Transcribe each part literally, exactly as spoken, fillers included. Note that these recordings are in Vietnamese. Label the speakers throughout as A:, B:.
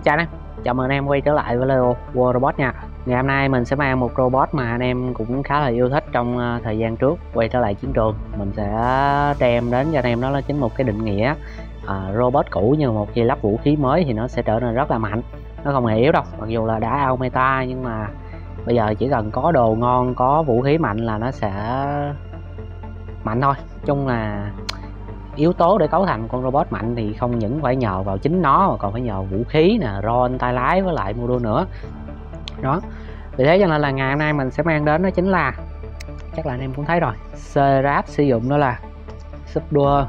A: Chào anh em, chào mừng anh em quay trở lại với Leo World Robot nha. Ngày hôm nay mình sẽ mang một robot mà anh em cũng khá là yêu thích trong uh, thời gian trước quay trở lại chiến trường. Mình sẽ đem đến cho anh em đó là chính một cái định nghĩa uh, robot cũ, nhưng một khi lắp vũ khí mới thì nó sẽ trở nên rất là mạnh. Nó không hề yếu đâu, mặc dù là đã out meta nhưng mà bây giờ chỉ cần có đồ ngon, có vũ khí mạnh là nó sẽ mạnh thôi. Nói chung là yếu tố để cấu thành con robot mạnh thì không những phải nhờ vào chính nó mà còn phải nhờ vũ khí nè, drone, tay lái với lại module nữa đó. Vì thế cho nên là ngày hôm nay mình sẽ mang đến đó chính là, chắc là anh em cũng thấy rồi, Seraph sử dụng đó là Subduer.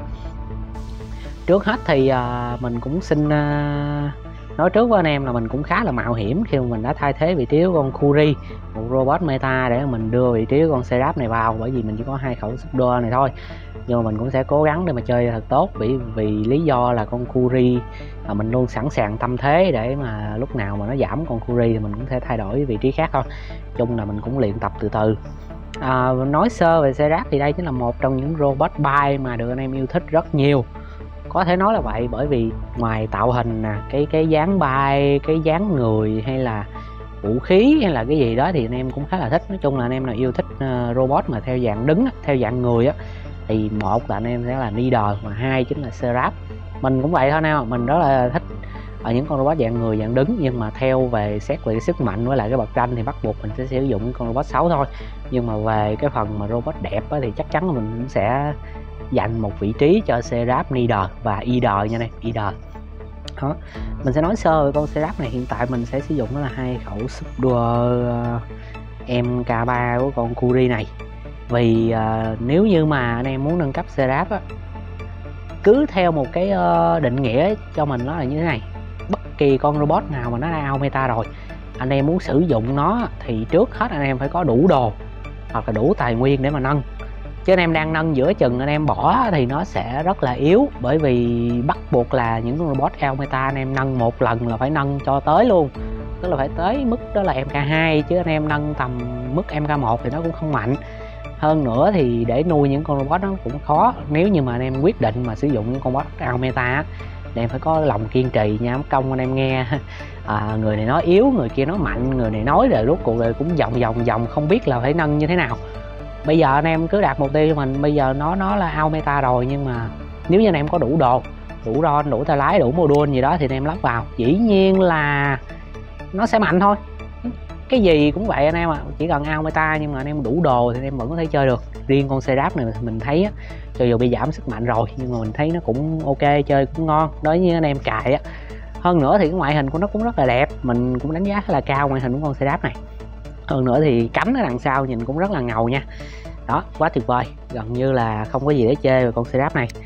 A: Trước hết thì uh, mình cũng xin uh, nói trước với anh em là mình cũng khá là mạo hiểm khi mà mình đã thay thế vị trí của con Curie, một robot meta, để mình đưa vị trí của con Seraph này vào, bởi vì mình chỉ có hai khẩu Subduer này thôi. Nhưng mà mình cũng sẽ cố gắng để mà chơi thật tốt, vì vì lý do là con Curie là mình luôn sẵn sàng tâm thế để mà lúc nào mà nó giảm con Curie thì mình cũng sẽ thay đổi vị trí khác thôi. Chung là mình cũng luyện tập từ từ. À, nói sơ về Seraph thì đây chính là một trong những robot bay mà được anh em yêu thích rất nhiều. Có thể nói là vậy, bởi vì ngoài tạo hình nè, cái cái dáng bay, cái dáng người hay là vũ khí hay là cái gì đó thì anh em cũng khá là thích. Nói chung là anh em nào yêu thích uh, robot mà theo dạng đứng, theo dạng người á, thì một là anh em sẽ là leader, và hai chính là Seraph. Mình cũng vậy thôi nào, mình rất là thích ở những con robot dạng người, dạng đứng, nhưng mà theo về xét về sức mạnh với lại cái bậc tranh thì bắt buộc mình sẽ sử dụng con robot sáu thôi. Nhưng mà về cái phần mà robot đẹp á, thì chắc chắn là mình cũng sẽ dành một vị trí cho Seraph leader và leader nha này, leader đó. Mình sẽ nói sơ về con Seraph này. Hiện tại mình sẽ sử dụng đó là hai khẩu Subduer uh, em ca ba của con Curie này. Vì uh, nếu như mà anh em muốn nâng cấp Seraph á, cứ theo một cái uh, định nghĩa cho mình nó là như thế này: bất kỳ con robot nào mà nó đã out meta rồi, anh em muốn sử dụng nó thì trước hết anh em phải có đủ đồ hoặc là đủ tài nguyên để mà nâng. Chứ anh em đang nâng giữa chừng anh em bỏ thì nó sẽ rất là yếu, bởi vì bắt buộc là những con robot out meta anh em nâng một lần là phải nâng cho tới luôn, tức là phải tới mức đó là em ca hai, chứ anh em nâng tầm mức em ca một thì nó cũng không mạnh. Hơn nữa thì để nuôi những con robot nó cũng khó. Nếu như mà anh em quyết định mà sử dụng những con robot out meta thì em phải có lòng kiên trì nha. Mất công anh em nghe à, người này nói yếu, người kia nói mạnh, người này nói rồi rốt cuộc rồi cũng vòng vòng vòng không biết là phải nâng như thế nào. Bây giờ anh em cứ đạt mục tiêu cho mình. Bây giờ nó nó là out meta rồi, nhưng mà nếu như anh em có đủ đồ, đủ drone, đủ tay lái, đủ module gì đó thì anh em lắp vào, dĩ nhiên là nó sẽ mạnh thôi. Cái gì cũng vậy anh em ạ, à. Chỉ cần out meta nhưng mà anh em đủ đồ thì anh em vẫn có thể chơi được. Riêng con Seraph này mình thấy á, cho dù bị giảm sức mạnh rồi nhưng mà mình thấy nó cũng ok, chơi cũng ngon đối với anh em cài á. Hơn nữa thì cái ngoại hình của nó cũng rất là đẹp, mình cũng đánh giá khá là cao ngoại hình của con Seraph này. Hơn nữa thì cánh ở đằng sau nhìn cũng rất là ngầu nha. Đó, quá tuyệt vời, gần như là không có gì để chê về con Seraph này.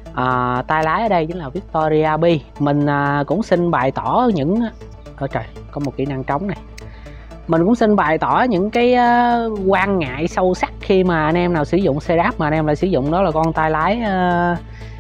A: À, tay lái ở đây chính là Victoria B. Mình à, cũng xin bày tỏ những... Ôi trời, có một kỹ năng trống này. Mình cũng xin bày tỏ những cái uh, quan ngại sâu sắc khi mà anh em nào sử dụng Seraph mà anh em lại sử dụng đó là con tay lái uh,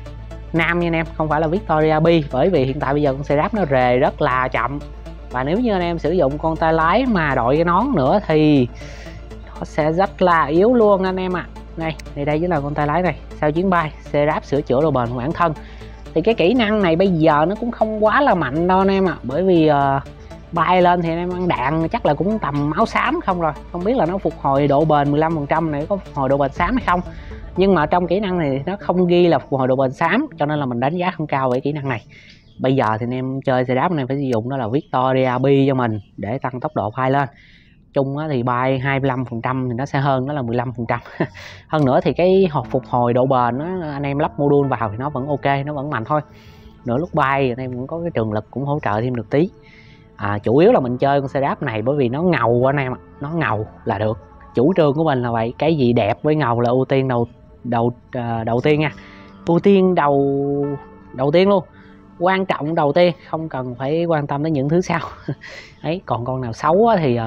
A: nam nha anh em, không phải là Victoria B. Bởi vì hiện tại bây giờ con Seraph nó rề rất là chậm, và nếu như anh em sử dụng con tay lái mà đội cái nón nữa thì nó sẽ rất là yếu luôn anh em ạ. À. Đây, đây đây chính là con tay lái này, sau chuyến bay Seraph sửa chữa độ bền của bản thân. Thì cái kỹ năng này bây giờ nó cũng không quá là mạnh đâu anh em ạ, à. Bởi vì uh, bay lên thì anh em ăn đạn chắc là cũng tầm máu xám không rồi. Không biết là nó phục hồi độ bền mười lăm phần trăm này có phục hồi độ bền xám hay không. Nhưng mà trong kỹ năng này nó không ghi là phục hồi độ bền xám, cho nên là mình đánh giá không cao về kỹ năng này. Bây giờ thì anh em chơi Seraph này phải sử dụng đó là Victoria B cho mình để tăng tốc độ bay lên. Chung thì bay hai mươi lăm phần trăm thì nó sẽ hơn, nó là mười lăm phần trăm. Hơn nữa thì cái phục hồi độ bền đó, anh em lắp module vào thì nó vẫn ok, nó vẫn mạnh thôi. Nữa lúc bay anh em cũng có cái trường lực cũng hỗ trợ thêm được tí. À, chủ yếu là mình chơi con Seraph này bởi vì nó ngầu anh em ạ, nó ngầu là được. Chủ trương của mình là vậy, cái gì đẹp với ngầu là ưu tiên đầu đầu uh, đầu tiên nha, ưu tiên đầu đầu tiên luôn, quan trọng đầu tiên, không cần phải quan tâm đến những thứ sau. Ấy, còn con nào xấu thì uh,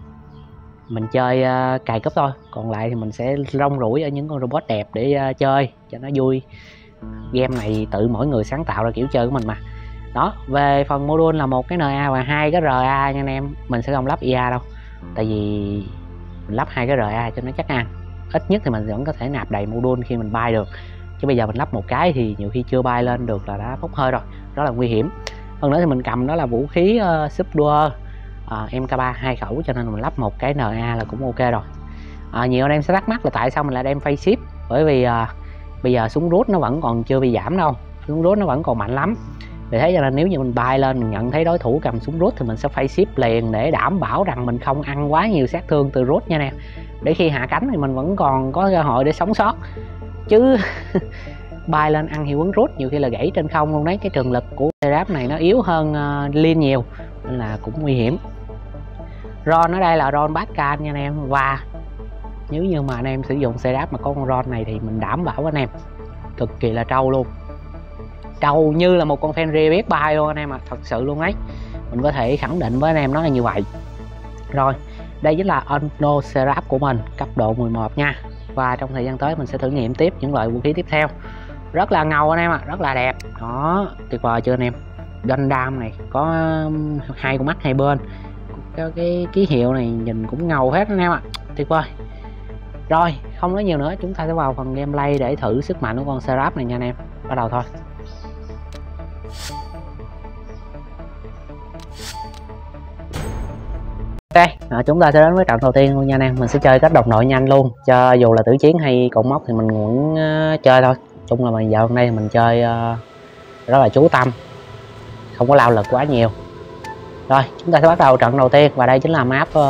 A: mình chơi uh, cài cấp thôi, còn lại thì mình sẽ rong ruổi ở những con robot đẹp để uh, chơi cho nó vui. Game này tự mỗi người sáng tạo ra kiểu chơi của mình mà. Đó, về phần module là một cái en a và hai cái rờ a nha anh em. Mình sẽ không lắp i a đâu, tại vì mình lắp hai cái rờ a cho nó chắc ăn. Ít nhất thì mình vẫn có thể nạp đầy module khi mình bay được. Chứ bây giờ mình lắp một cái thì nhiều khi chưa bay lên được là đã bốc hơi rồi, rất là nguy hiểm. Hơn nữa thì mình cầm đó là vũ khí uh, Super uh, em ca ba hai khẩu, cho nên mình lắp một cái en a là cũng ok rồi. uh, Nhiều anh em sẽ thắc mắc là tại sao mình lại đem face ship, bởi vì uh, bây giờ súng rút nó vẫn còn chưa bị giảm đâu, súng rút nó vẫn còn mạnh lắm. Vì thế cho nên nếu như mình bay lên mình nhận thấy đối thủ cầm súng rút thì mình sẽ face ship liền để đảm bảo rằng mình không ăn quá nhiều sát thương từ rút nha nè, để khi hạ cánh thì mình vẫn còn có cơ hội để sống sót. Chứ bay lên ăn hiệu ứng rút nhiều khi là gãy trên không luôn đấy. Cái trường lực của Seraph này nó yếu hơn uh, Lin nhiều nên là cũng nguy hiểm. Ron ở đây là Ron Pascal nha anh em, và nếu như mà anh em sử dụng Seraph mà có con Ron này thì mình đảm bảo anh em cực kỳ là trâu luôn, trâu như là một con Fenrir biết bay luôn anh em ạ, à. Thật sự luôn ấy, mình có thể khẳng định với anh em nó là như vậy. Rồi đây chính là Ono Seraph của mình cấp độ mười một nha, và trong thời gian tới mình sẽ thử nghiệm tiếp những loại vũ khí tiếp theo. Rất là ngầu anh em ạ, à, rất là đẹp đó, tuyệt vời chưa anh em. Gundam này có hai con mắt hai bên, cái, cái ký hiệu này nhìn cũng ngầu hết anh em ạ, à. Tuyệt vời. Rồi không nói nhiều nữa, chúng ta sẽ vào phần gameplay để thử sức mạnh của con Seraph này nha anh em. Bắt đầu thôi. Ok, à, chúng ta sẽ đến với trận đầu tiên luôn nha anh em. Mình sẽ chơi cách đồng đội nhanh luôn, cho dù là tử chiến hay cột mốc thì mình cũng uh, chơi thôi. Chung là mình giờ hôm nay mình chơi uh, rất là chú tâm, không có lao lực quá nhiều. Rồi chúng ta sẽ bắt đầu trận đầu tiên, và đây chính là map uh,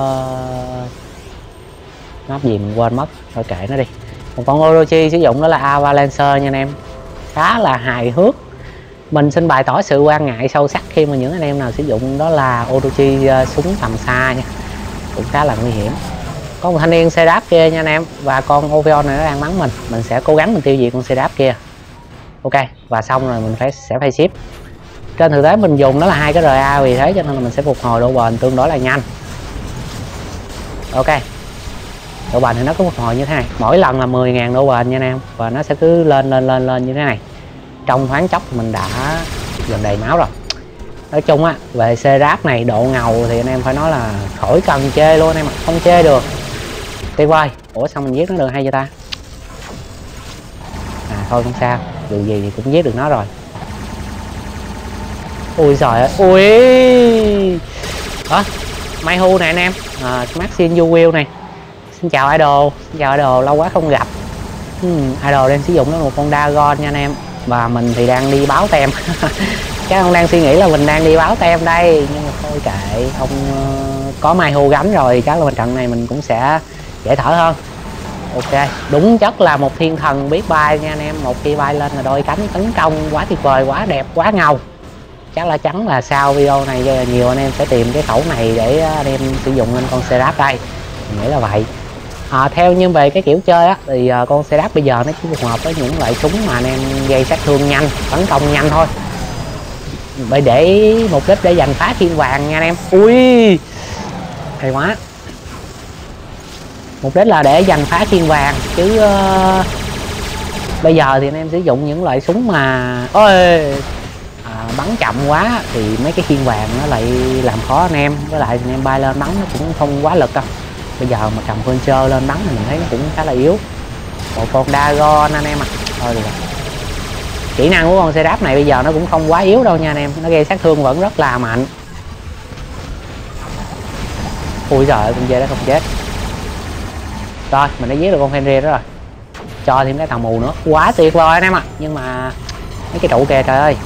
A: map gì mình quên mất, thôi kệ nó đi. Một con Orochi sử dụng đó là Avalancer nha anh em, khá là hài hước. Mình xin bày tỏ sự quan ngại sâu sắc khi mà những anh em nào sử dụng đó là Orochi uh, súng tầm xa nha, cũng khá là nguy hiểm. Có một thanh niên Seraph kia nha anh em, và con Oveon này nó đang bắn mình, mình sẽ cố gắng mình tiêu diệt con Seraph kia. Ok, và xong rồi mình phải sẽ phải ship. Trên thực tế mình dùng đó là hai cái rờ a, vì thế cho nên là mình sẽ phục hồi độ bền tương đối là nhanh. Ok, độ bền thì nó có phục hồi như thế này, mỗi lần là mười ngàn độ bền nha anh em, và nó sẽ cứ lên lên lên lên như thế này. Trong thoáng chốc mình đã gần đầy máu rồi. Nói chung á, về Seraph này độ ngầu thì anh em phải nói là khỏi cần chê luôn anh em ạ, không chê được. Tuyệt vời. Ủa sao mình giết nó được hay vậy ta? À thôi không sao, dù gì thì cũng giết được nó rồi. Ui giời ơi, ui đó, Mayhu này anh em, à, Maxine You Will này. Xin chào Idol, xin chào Idol, lâu quá không gặp. hmm, Idol đang sử dụng nó một con Dagon nha anh em, và mình thì đang đi báo tem. Các ông đang suy nghĩ là mình đang đi báo tem đây, nhưng mà thôi kệ, ông uh, có Mayhu gánh rồi, chắc là trận này mình cũng sẽ dễ thở hơn. Ok, đúng chất là một thiên thần biết bay nha anh em, một khi bay lên là đôi cánh tấn công quá tuyệt vời, quá đẹp, quá ngầu. Chắc là chắn là sau video này nhiều anh em sẽ tìm cái khẩu này để anh em sử dụng lên con Seraph đây, mình nghĩ là vậy. À, theo như về cái kiểu chơi á thì uh, con Seraph bây giờ nó chỉ phù hợp với những loại súng mà anh em gây sát thương nhanh, tấn công nhanh thôi, bởi để mục đích để giành phá thiên hoàng nha anh em. Ui hay quá, mục đích là để giành phá thiên hoàng chứ uh, bây giờ thì anh em sử dụng những loại súng mà ôi à, bắn chậm quá thì mấy cái thiên hoàng nó lại làm khó anh em, với lại anh em bay lên bắn nó cũng không quá lực đâu. Bây giờ mà cầm Puncher lên bắn thì mình thấy nó cũng khá là yếu. Một con Dagon anh em ạ. À. Thôi được rồi. Kỹ năng của con Seraph này bây giờ nó cũng không quá yếu đâu nha anh em, nó gây sát thương vẫn rất là mạnh. Ui giời ơi, con dê đó không chết. Rồi mình đã giết được con Fenrir đó rồi, cho thêm cái tàu mù nữa, quá tuyệt vời anh em ạ. À. Nhưng mà mấy cái trụ kìa trời ơi.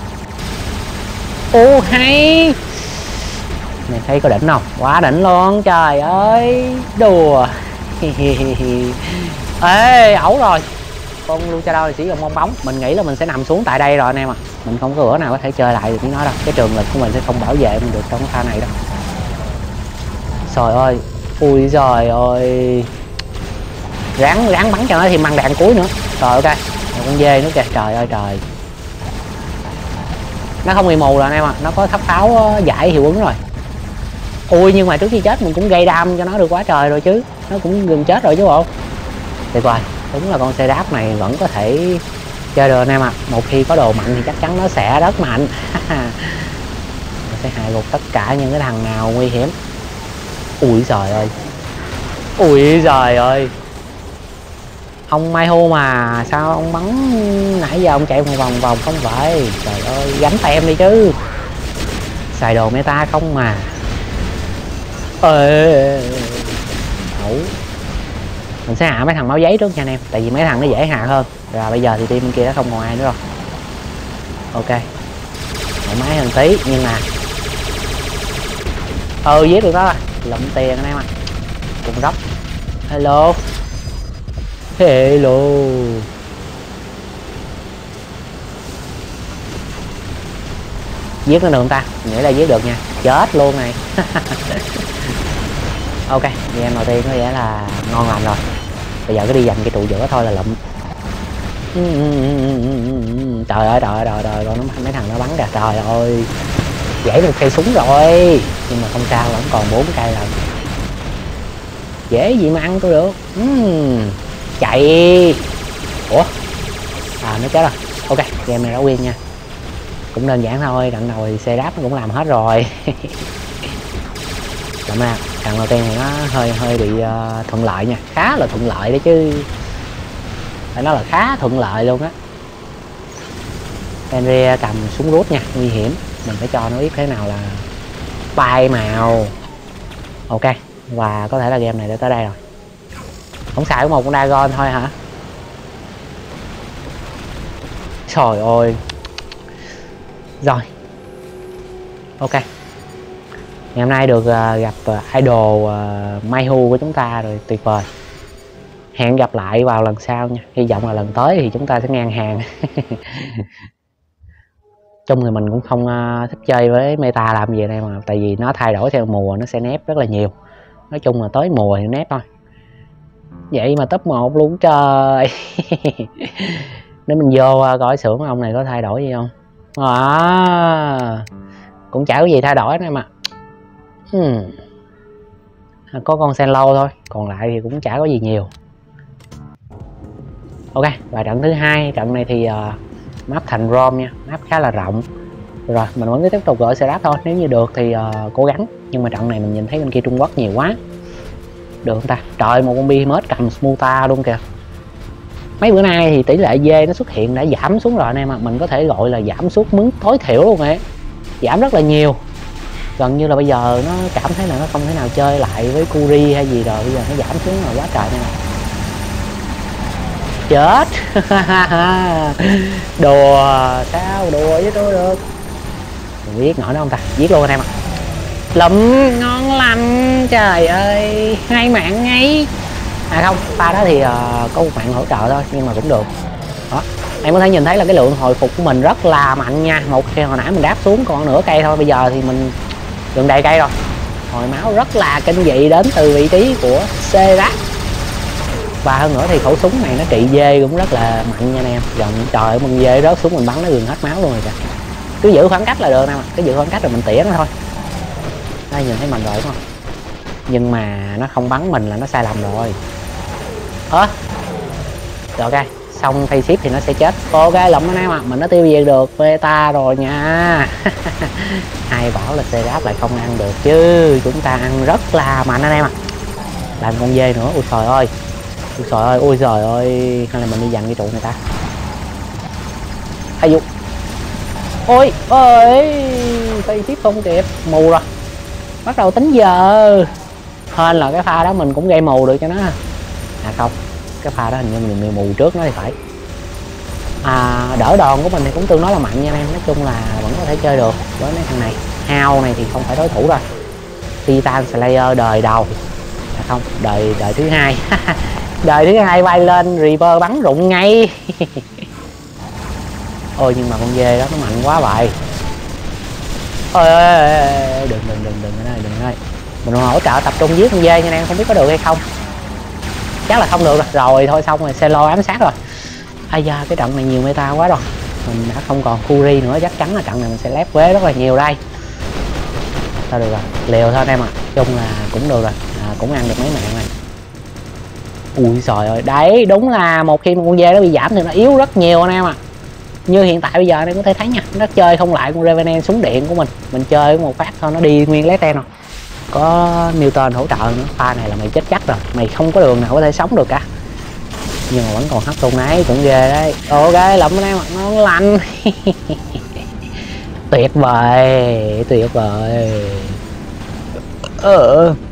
A: Ô hay, này thấy có đỉnh không, quá đỉnh luôn trời ơi, đùa. Ê ẩu rồi, con Luchador này sử dụng bong bóng, mình nghĩ là mình sẽ nằm xuống tại đây rồi anh em ạ. À. Mình không có bữa nào có thể chơi lại được với nó đâu, cái trường lực của mình sẽ không bảo vệ mình được trong cái pha này đâu. Trời ơi, ui giời ơi, ráng ráng bắn cho nó thêm băng đạn cuối nữa. Rồi ok, một con dê nữa kìa, trời ơi trời. Nó không bị mù rồi anh em ạ, à. Nó có thắp pháo giải hiệu ứng rồi. Ui nhưng mà trước khi chết mình cũng gây đam cho nó được quá trời rồi chứ, nó cũng gần chết rồi chứ bộ. Tuyệt vời, đúng là con Seraph này vẫn có thể chơi được anh em ạ. À. Một khi có đồ mạnh thì chắc chắn nó sẽ rất mạnh. Nó sẽ hại gục tất cả những cái thằng nào nguy hiểm. Ui giời ơi, ui giời ơi, ông Mayhu mà sao ông bắn nãy giờ ông chạy một vòng vòng không vậy, trời ơi gánh tem đi chứ. xài đồ meta không mà. Ê, ẩu. Mình sẽ hạ mấy thằng máu giấy trước nha anh em, tại vì mấy thằng nó dễ hạ hơn. Rồi bây giờ thì team bên kia đã không còn ai nữa rồi. Ok, thoải mái hơn tí, nhưng mà ừ giết được đó rồi, lụm tiền anh em ạ. Cùng góc. Hello hello. Giết nó được không ta? Nghĩ là giết được nha. Chết luôn này. Ok, game đầu tiên có vẻ là ngon lành rồi. Bây giờ cứ đi dành cái trụ giữa thôi là lụm. Trời ơi trời ơi trời ơi, con nó mấy thằng nó bắn kìa. Trời ơi, dễ một cây súng rồi, nhưng mà không sao, vẫn còn bốn cây rồi. Dễ gì mà ăn tôi được. uhm, Chạy. Ủa à, nó chết rồi. Ok, game này đã win nha. Cũng đơn giản thôi, trận đầu thì xe đáp nó cũng làm hết rồi. Chậm nào, trận đầu tiên thì nó hơi hơi bị uh, thuận lợi nha, khá là thuận lợi đấy chứ, phải nói là khá thuận lợi luôn á. Henry cầm súng rút nha, nguy hiểm, mình phải cho nó biết thế nào là bay màu. Ok, và có thể là game này đã tới đây rồi. Không xài có một con Dragon thôi hả? Trời ơi. Rồi. Ok. Ngày hôm nay được uh, gặp uh, idol uh, Mayhu của chúng ta rồi, tuyệt vời. Hẹn gặp lại vào lần sau nha. Hy vọng là lần tới thì chúng ta sẽ ngang hàng. Chung thì mình cũng không uh, thích chơi với meta làm gì đây mà, tại vì nó thay đổi theo mùa, nó sẽ nép rất là nhiều. Nói chung là tới mùa thì nép thôi. Vậy mà top một luôn trời. Nếu mình vô uh, coi xưởng ông này có thay đổi gì không. À, cũng chả có gì thay đổi nữa mà. Hmm. Có con sen lâu thôi, còn lại thì cũng chả có gì nhiều. Ok, và trận thứ hai, trận này thì uh, map thành rom nha, map khá là rộng. Rồi mình vẫn cứ tiếp tục gọi xe đáp thôi, nếu như được thì uh, cố gắng. Nhưng mà trận này mình nhìn thấy bên kia Trung Quốc nhiều quá, được không ta? Trời, một con bi mất cầm smuta luôn kìa. Mấy bữa nay thì tỷ lệ dê nó xuất hiện đã giảm xuống rồi anh em ạ. Mình có thể gọi là giảm xuống mức tối thiểu luôn ấy, giảm rất là nhiều. Gần như là bây giờ nó cảm thấy là nó không thể nào chơi lại với Kuri hay gì rồi, bây giờ nó giảm xuống là quá trời này. Chết. Đùa sao đùa với tôi được. Mình giết nổi nó không ta? Giết luôn anh em ạ. Lụm ngon lành, trời ơi, hai mạng ngay. À không, pha đó thì uh, có một mạng hỗ trợ thôi, nhưng mà cũng được. Đó, em có thể nhìn thấy là cái lượng hồi phục của mình rất là mạnh nha. Một khi hồi nãy mình đáp xuống còn nửa cây thôi, bây giờ thì mình gần đầy cây rồi. Hồi máu rất là kinh dị đến từ vị trí của Serac. Và hơn nữa thì khẩu súng này nó trị dê cũng rất là mạnh nha anh em. Gần trời ơi, mình dê rớt xuống mình bắn nó gần hết máu luôn rồi kìa. Cứ giữ khoảng cách là được nè, cứ giữ khoảng cách rồi mình tỉa nó thôi. Đây, nhìn thấy mình rồi đúng không? Nhưng mà nó không bắn mình là nó sai lầm rồi. Ơ, rồi ok, xong thay ship thì nó sẽ chết. Ok, lụm nó mà mình nó tiêu diệt được beta rồi nha. Ai bảo là Seraph lại không ăn được chứ, chúng ta ăn rất là mạnh anh em ạ. À. Làm con dê nữa, ui trời ơi, ui trời ơi, ui trời ơi, hay là mình đi dành cái trụ này ta. Ai dụ, ôi ơi, thay ship không kịp, mù rồi, bắt đầu tính giờ. Hên là cái pha đó mình cũng gây mù được cho nó. À không, cái pha đó hình như mình mù trước nó thì phải. À, đỡ đòn của mình thì cũng tương đối là mạnh nha anh em. Nói chung là vẫn có thể chơi được với mấy thằng này. Hao này thì không phải đối thủ rồi. Titan Slayer đời đầu, à không, đời đời thứ hai. Đời thứ hai bay lên Reaper bắn rụng ngay. Ôi nhưng mà con dê đó nó mạnh quá vậy. Ôi đừng đừng đừng đừng ở đây, đừng ở đây. Mình hỗ trợ tập trung giết con dê nha anh em, không biết có được hay không. Chắc là không được rồi. Rồi thôi xong rồi, Celo ám sát rồi. Ai da, cái trận này nhiều meta quá rồi. Mình đã không còn Kuri nữa, chắc chắn là trận này mình sẽ lép vế rất là nhiều đây. Thôi được rồi, liều thôi anh em ạ. À. Chung là cũng được rồi, à, cũng ăn được mấy mạng này. Ui trời ơi, đấy đúng là một khi một con dê nó bị giảm thì nó yếu rất nhiều anh em ạ. À. Như hiện tại bây giờ anh có thể thấy nha, nó chơi không lại con Revenant súng điện của mình. Mình chơi một phát thôi nó đi nguyên lé ten rồi. Có Newton hỗ trợ nữa, pha này là mày chết chắc rồi, mày không có đường nào có thể sống được cả. Nhưng mà vẫn còn hấp tung nấy cũng ghê đấy. Ok, lụm anh em ạ, ngon lành. Tuyệt vời, tuyệt vời. Ờ.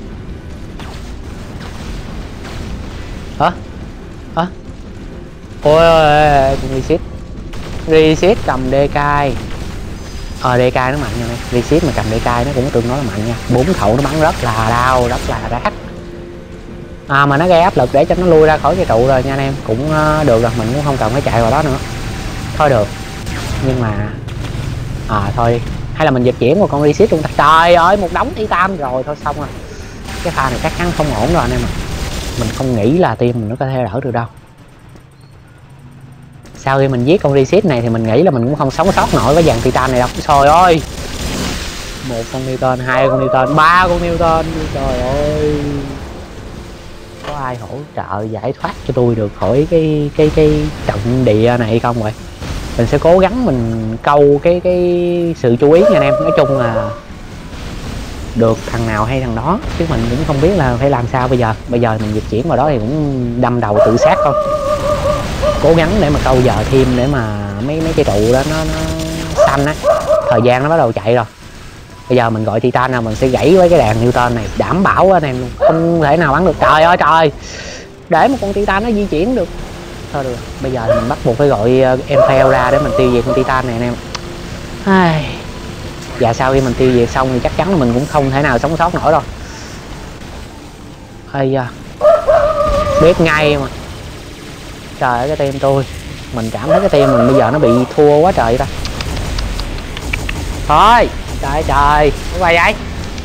A: Hả? Hả? Ôi ơi, con reset. Reset cầm đê cai. Ờ đê cai nó mạnh nha này. Reset mà cầm đê cai nó cũng tương đối là mạnh nha. Bốn khẩu nó bắn rất là đau, rất là rát. À mà nó gây áp lực để cho nó lui ra khỏi cái trụ rồi nha anh em. Cũng uh, được rồi, mình cũng không cần phải chạy vào đó nữa. Thôi được. Nhưng mà à thôi đi. Hay là mình dịch chuyển một con reset luôn ta. Trời ơi, một đống titan rồi, thôi xong rồi. Cái pha này chắc chắn không ổn rồi anh em ạ. Mình không nghĩ là team mình nó có thể đỡ được đâu. Sau khi mình giết con reset này thì mình nghĩ là mình cũng không sống sót nổi với dàn titan này đâu. Trời ơi, một con Newton, hai con Newton, ba con Newton. Trời ơi, có ai hỗ trợ giải thoát cho tôi được khỏi cái cái cái trận địa này không vậy? Mình sẽ cố gắng mình câu cái cái sự chú ý nha anh em. Nói chung là được thằng nào hay thằng đó, chứ mình cũng không biết là phải làm sao bây giờ. Bây giờ mình dịch chuyển vào đó thì cũng đâm đầu tự sát thôi. Cố gắng để mà câu giờ thêm để mà mấy mấy cái trụ đó nó, nó xanh á. Thời gian nó bắt đầu chạy rồi. Bây giờ mình gọi Titan nào mình sẽ gãy với cái đàn Newton này, đảm bảo anh em luôn, không thể nào bắn được. Trời ơi trời, để một con Titan nó di chuyển được. Thôi được, bây giờ mình bắt buộc phải gọi Empire ra để mình tiêu diệt con Titan này anh em. Ai... Và sau khi mình tiêu diệt xong thì chắc chắn là mình cũng không thể nào sống sót nổi đâu. Ây da, biết ngay mà. Trời ơi cái team tôi, mình cảm thấy cái team mình bây giờ nó bị thua quá trời ta. Thôi trời trời, có bài vậy.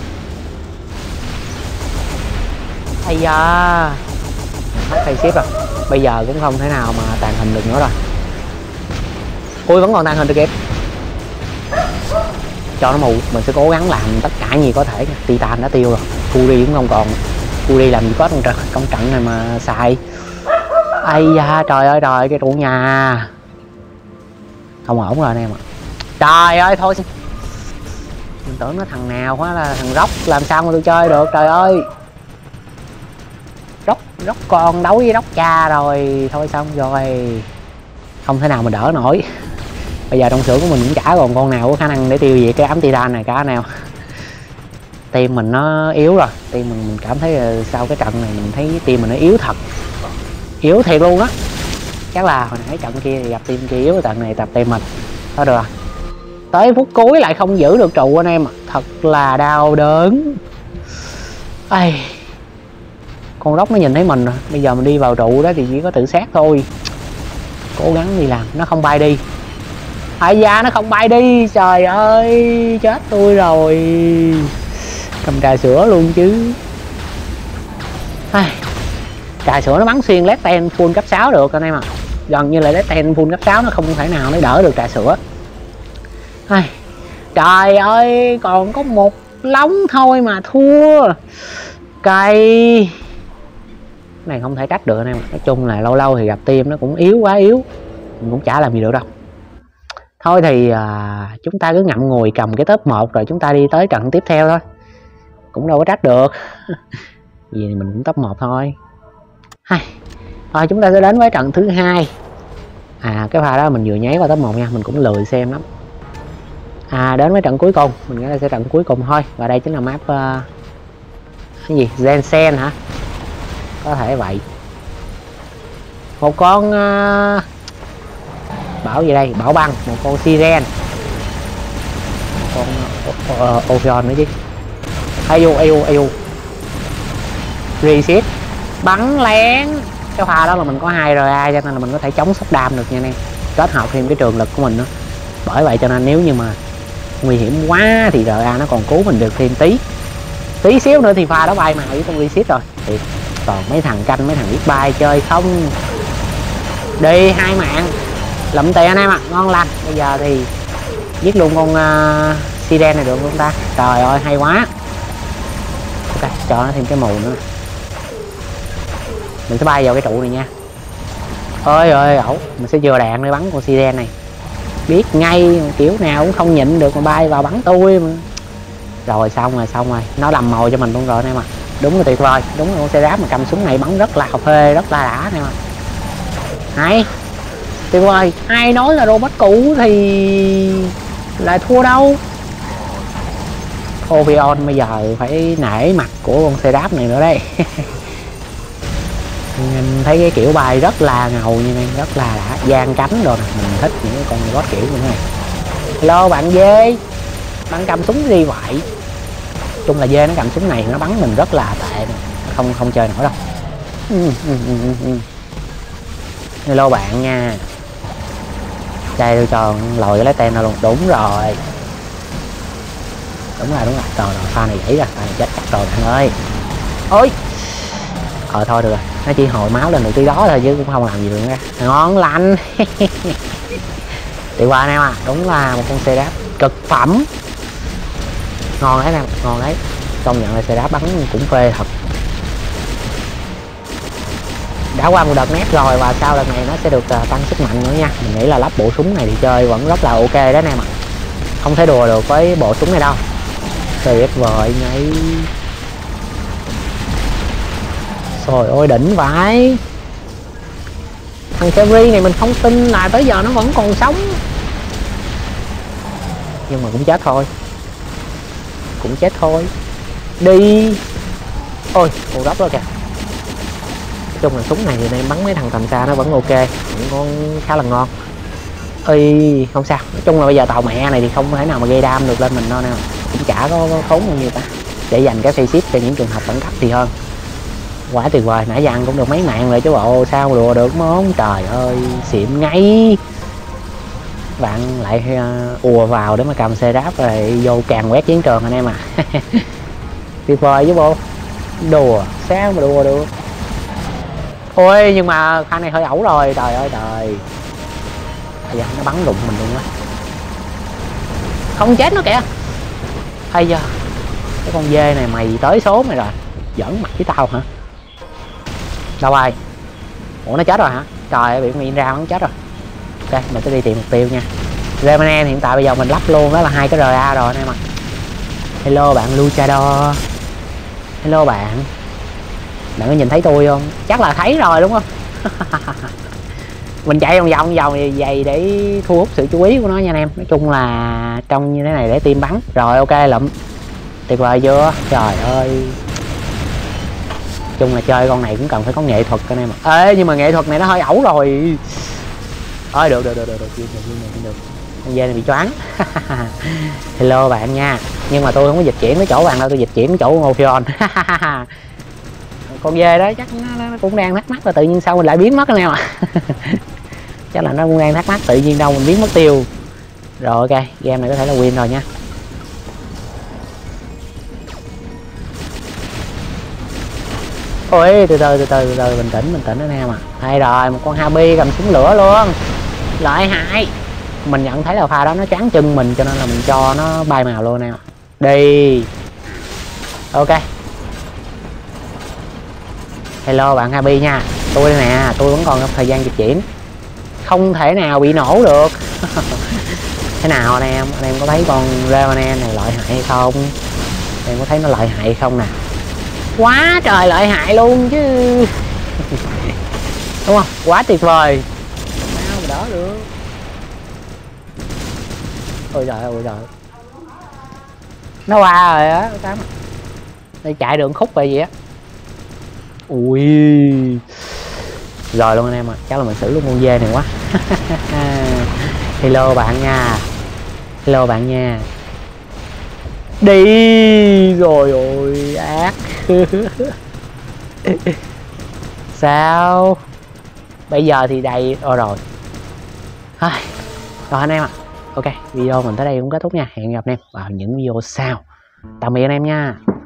A: Ây da, mất hay ship rồi. Bây giờ cũng không thể nào mà tàn hình được nữa rồi. Ui vẫn còn tàn hình được kịp. Cho nó mù, mình sẽ cố gắng làm tất cả gì có thể. Titan đã tiêu rồi, Fury cũng không còn. Fury làm gì có công trận, công trận này mà xài. Ây da trời ơi trời, cái trụ nhà không ổn rồi anh em ạ. Trời ơi thôi, mình tưởng nó thằng nào quá là thằng Rock, làm sao mà tôi chơi được. Trời ơi, Rock Rock con đấu với Rock cha rồi, thôi xong rồi, không thể nào mà đỡ nổi. Bây giờ trong xưởng của mình cũng chả còn con nào có khả năng để tiêu diệt cái ấm Titan này cả nào. Team mình nó yếu rồi, team mình, mình cảm thấy là sau cái trận này mình thấy team mình nó yếu thật, yếu thiệt luôn á. Chắc là hồi nãy trận kia thì gặp team kia yếu, trận này tập team mình. Thôi được rồi, tới phút cuối lại không giữ được trụ anh em, thật là đau đớn. Ây, con Rock nó nhìn thấy mình rồi, bây giờ mình đi vào trụ đó thì chỉ có tự sát thôi. Cố gắng đi làm, nó không bay đi. Ai da, nó không bay đi, trời ơi chết tôi rồi. Cầm trà sữa luôn chứ. Ai, trà sữa nó bắn xuyên led ten full cấp sáu được anh em ạ. À. Gần như là led ten full cấp sáu nó không thể nào nó đỡ được trà sữa. Ai, trời ơi còn có một lóng thôi mà thua. Cay. Này không thể trách được anh em. Nói chung là lâu lâu thì gặp team nó cũng yếu quá yếu, mình cũng chả làm gì được đâu. Thôi thì à, chúng ta cứ ngậm ngùi cầm cái top một rồi chúng ta đi tới trận tiếp theo thôi. Cũng đâu có trách được. Vì mình cũng top một thôi. Hay. Thôi chúng ta sẽ đến với trận thứ hai. À cái pha đó mình vừa nháy qua top một nha, mình cũng lười xem lắm. À đến với trận cuối cùng, mình nghĩ là sẽ trận cuối cùng thôi. Và đây chính là map uh, cái gì? Jensen hả? Có thể vậy. Một con uh, bảo gì đây, bảo băng, một con siren, một con uh, Ophion nữa chứ. Ayu ayu ayu reset bắn lén. Cái pha đó là mình có hai rờ a cho nên là mình có thể chống sốc đam được nha anh em, kết hợp thêm cái trường lực của mình nữa. Bởi vậy cho nên nếu như mà nguy hiểm quá thì rờ a nó còn cứu mình được thêm tí tí xíu nữa thì pha đó bay mà với con reset rồi. Thì còn mấy thằng canh, mấy thằng biết bay chơi không. Đi hai mạng lụm tiền anh em ạ, à, ngon lành. Bây giờ thì giết luôn con uh, siren này được không ta? Trời ơi hay quá. Ok, cho nó thêm cái mù nữa. Mình sẽ bay vào cái trụ này nha. Ơi ơi ẩu, mình sẽ vừa đạn để bắn con siren này. Biết ngay kiểu nào cũng không nhịn được mà bay vào bắn tôi mà. Rồi xong rồi xong rồi, nó làm mồi cho mình luôn rồi anh em ạ. À. Đúng là tuyệt vời, đúng là con xe ráp mà cầm súng này bắn rất là phê, rất là đã anh em ạ. À. Hay tuyệt vời. Ai nói là robot cũ thì lại thua đâu. Ovion bây giờ phải nể mặt của con xe đáp này nữa đây. Mình thấy cái kiểu bay rất là ngầu như này, rất là đã giang cánh rồi nè. Mình thích những cái con robot kiểu như thế này. Hello bạn dê, bạn cầm súng gì vậy? Chung là dê nó cầm súng này nó bắn mình rất là tệ, không không chơi nổi đâu. Ừ, ừ, ừ, ừ. Hello bạn nha. Đây tôi cho lòi cái lấy tem nào luôn. Đúng rồi, đúng rồi đúng rồi. Rồi rồi pha này gãy ra, pha này chết chắc rồi bạn ơi. Ôi ờ thôi được rồi, nó chỉ hồi máu lên được tí đó thôi chứ cũng không làm gì được ra. Ngon lành. Đi qua anh em à, đúng là một con xe đáp cực phẩm. Ngon đấy em, ngon đấy, công nhận là xe đáp bắn cũng phê thật. Đã qua một đợt nét rồi và sau đợt này nó sẽ được uh, tăng sức mạnh nữa nha. Mình nghĩ là lắp bộ súng này thì chơi vẫn rất là ok đó anh em ạ. Không thể đùa được với bộ súng này đâu, tuyệt vời ngay. Trời ơi đỉnh vãi. Thằng Cherry này mình không tin là tới giờ nó vẫn còn sống, nhưng mà cũng chết thôi, cũng chết thôi. Đi. Ôi con góc đó kìa. Nói chung là súng này thì em bắn mấy thằng tầm xa nó vẫn ok, cũng có khá là ngon. Ơi không sao, nói chung là bây giờ tàu mẹ này thì không thể nào mà gây đam được lên mình đâu nè, cũng chả có khốn bao nhiêu cả, để dành cái faceship cho những trường hợp khẩn cấp thì hơn. Quá tuyệt vời, nãy giờ ăn cũng được mấy mạng rồi chứ bộ, sao mà đùa được món, trời ơi xịn ngay. Bạn lại uh, ùa vào để mà cầm xe đáp rồi vô càng quét chiến trường anh em à. Tuyệt vời chứ bộ, đùa sao mà đùa được. Ôi nhưng mà pha này hơi ẩu rồi, trời ơi trời. Bây giờ nó bắn đụng mình luôn á, không chết nó kìa. Hay giờ cái con dê này mày tới số mày rồi, giỡn mặt với tao hả? Đâu ai? Ủa nó chết rồi hả? Trời ơi bị con ra nó chết rồi. Ok mình sẽ đi tìm mục tiêu nha. Revenant hiện tại bây giờ mình lắp luôn đó là hai cái rờ a rồi anh em ạ. Hello bạn Luchador. Hello bạn. Bạn có nhìn thấy tôi không? Chắc là thấy rồi đúng không? Mình chạy vòng vòng vòng vậy để thu hút sự chú ý của nó nha anh em. Nói chung là trông như thế này để team bắn. Rồi ok lụm. Tuyệt vời chưa? Trời ơi. Chung là chơi con này cũng cần phải có nghệ thuật anh em ạ. Ê nhưng mà nghệ thuật này nó hơi ẩu rồi. Ơi được được được được được được được được. Con dê này bị choáng. Hello bạn nha. Nhưng mà tôi không có dịch chuyển cái chỗ bạn đâu, tôi dịch chuyển cái chỗ con Ophion. Con dê đó chắc nó, nó cũng đang thắc mắc là tự nhiên sao mình lại biến mất anh em ạ. Chắc là nó cũng đang thắc mắc tự nhiên đâu mình biến mất tiêu. Rồi ok, game này có thể là win rồi nha. Ôi từ từ từ từ từ từ bình tĩnh bình tĩnh anh em à. Hay rồi, một con Habi cầm súng lửa luôn, lợi hại. Mình nhận thấy là pha đó nó choáng chân mình cho nên là mình cho nó bay màu luôn nè. Đi. Ok. Hello bạn Habi nha. Tôi đây nè, tôi vẫn còn thời gian dịch chuyển, không thể nào bị nổ được. Thế nào anh em, anh em có thấy con Revenant này lợi hại hay không? Anh em có thấy nó lợi hại không nè? Quá trời lợi hại luôn chứ. Đúng không? Quá tuyệt vời. Sao mà đỡ được. Ôi trời ơi trời. Nó qua rồi á, đây chạy đường khúc vậy vậy á. Ui. Rồi luôn anh em ạ, à. Chắc là mình xử luôn con dê này quá. Hello bạn nha. Hello bạn nha. Đi rồi ôi ác. Sao? Bây giờ thì đầy rồi rồi. Rồi anh em ạ. À. Ok, video mình tới đây cũng kết thúc nha. Hẹn gặp anh em vào những video sau. Tạm biệt anh em nha.